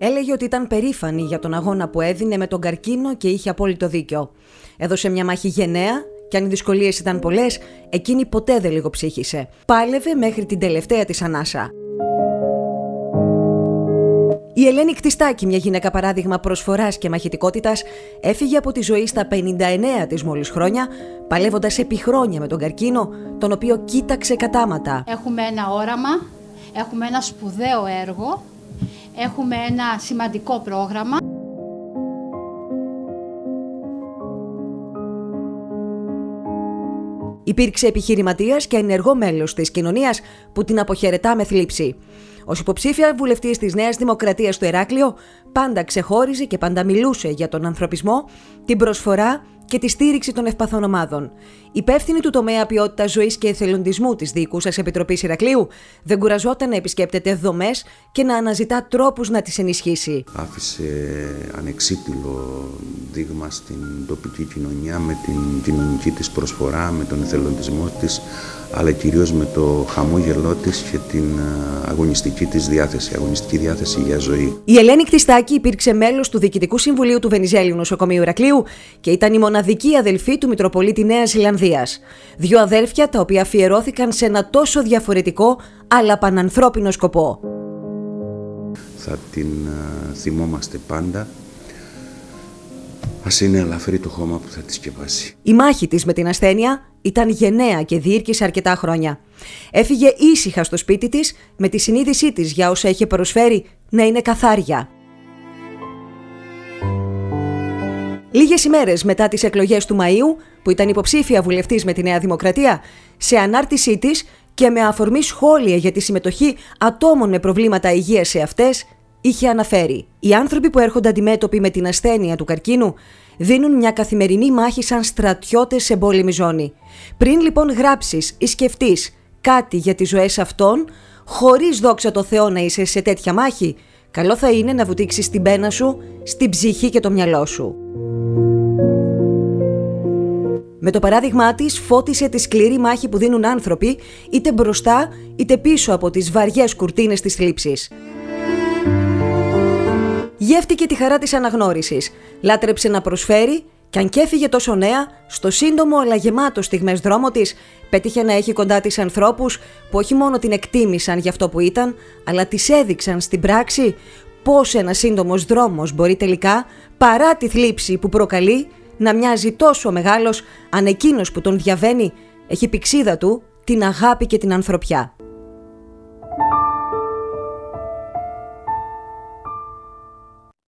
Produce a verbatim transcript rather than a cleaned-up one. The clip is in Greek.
Έλεγε ότι ήταν περήφανη για τον αγώνα που έδινε με τον καρκίνο και είχε απόλυτο δίκιο. Έδωσε μια μάχη γενναία και αν οι δυσκολίες ήταν πολλές, εκείνη ποτέ δεν λιγοψύχησε. Πάλευε μέχρι την τελευταία της ανάσα. Η Ελένη Κτιστάκη, μια γυναίκα παράδειγμα προσφοράς και μαχητικότητας, έφυγε από τη ζωή στα πενήντα εννέα της μόλις χρόνια, παλεύοντας επί χρόνια με τον καρκίνο, τον οποίο κοίταξε κατάματα. Έχουμε ένα όραμα, έχουμε ένα σπουδαίο έργο, έχουμε ένα σημαντικό πρόγραμμα. Υπήρξε επιχειρηματίας και ενεργό μέλος της κοινωνίας που την αποχαιρετά με θλίψη. Ως υποψήφια βουλευτής της Νέας Δημοκρατίας στο Ηράκλειο, πάντα ξεχώριζε και πάντα μιλούσε για τον ανθρωπισμό, την προσφορά και τη στήριξη των ευπαθών ομάδων. Υπεύθυνη του τομέα ποιότητας ζωής και εθελοντισμού της Διοικούσας Επιτροπής Ηρακλείου, δεν κουραζόταν να επισκέπτεται δομές και να αναζητά τρόπους να τις ενισχύσει. Άφησε ανεξίτηλο δείγμα στην τοπική κοινωνία με την κοινωνική της προσφορά, με τον εθελοντισμό της, αλλά κυρίως με το χαμόγελό της και την αγωνιστική της διάθεση, αγωνιστική διάθεση για ζωή. Η Ελένη Κτιστάκη υπήρξε μέλος του Διοικητικού Συμβουλίου του Βενιζέλιου Νοσοκομείου Ηρακλείου και ήταν η μοναδική αδελφή του Μητροπολίτη Νέας Ζηλανδίας. Δύο αδέλφια τα οποία αφιερώθηκαν σε ένα τόσο διαφορετικό αλλά πανανθρώπινο σκοπό. Θα την uh, θυμόμαστε πάντα. Ας είναι ελαφρύ το χώμα που θα τη σκεπάσει. Η μάχη της με την ασθένεια ήταν γενναία και διήρκησε αρκετά χρόνια. Έφυγε ήσυχα στο σπίτι της με τη συνείδησή της για όσα είχε προσφέρει να είναι καθάρια. Λίγες ημέρες μετά τις εκλογές του Μαΐου, που ήταν υποψήφια βουλευτής με τη Νέα Δημοκρατία, σε ανάρτησή της και με αφορμή σχόλια για τη συμμετοχή ατόμων με προβλήματα υγείας σε αυτές, είχε αναφέρει: «Οι άνθρωποι που έρχονται αντιμέτωποι με την ασθένεια του καρκίνου δίνουν μια καθημερινή μάχη σαν στρατιώτες σε εμπόλεμη ζώνη. Πριν λοιπόν γράψεις ή σκεφτείς κάτι για τις ζωές αυτών, χωρίς δόξα τω Θεώ να είσαι σε τέτοια μάχη, καλό θα είναι να βουτήξεις την πένα σου στην ψυχή και το μυαλό σου». Με το παράδειγμά της φώτισε τη σκληρή μάχη που δίνουν άνθρωποι είτε μπροστά είτε πίσω από τις βαριές κουρτίνες της θλίψης. Γεύτηκε τη χαρά της αναγνώρισης, λάτρεψε να προσφέρει και αν και έφυγε τόσο νέα, στο σύντομο αλλά γεμάτο στιγμές δρόμο της, πέτυχε να έχει κοντά της ανθρώπους που όχι μόνο την εκτίμησαν για αυτό που ήταν, αλλά της έδειξαν στην πράξη πώς ένας σύντομος δρόμος μπορεί τελικά, παρά τη θλίψη που προκαλεί, να μοιάζει τόσο μεγάλος αν εκείνος που τον διαβαίνει έχει πηξίδα του την αγάπη και την ανθρωπιά.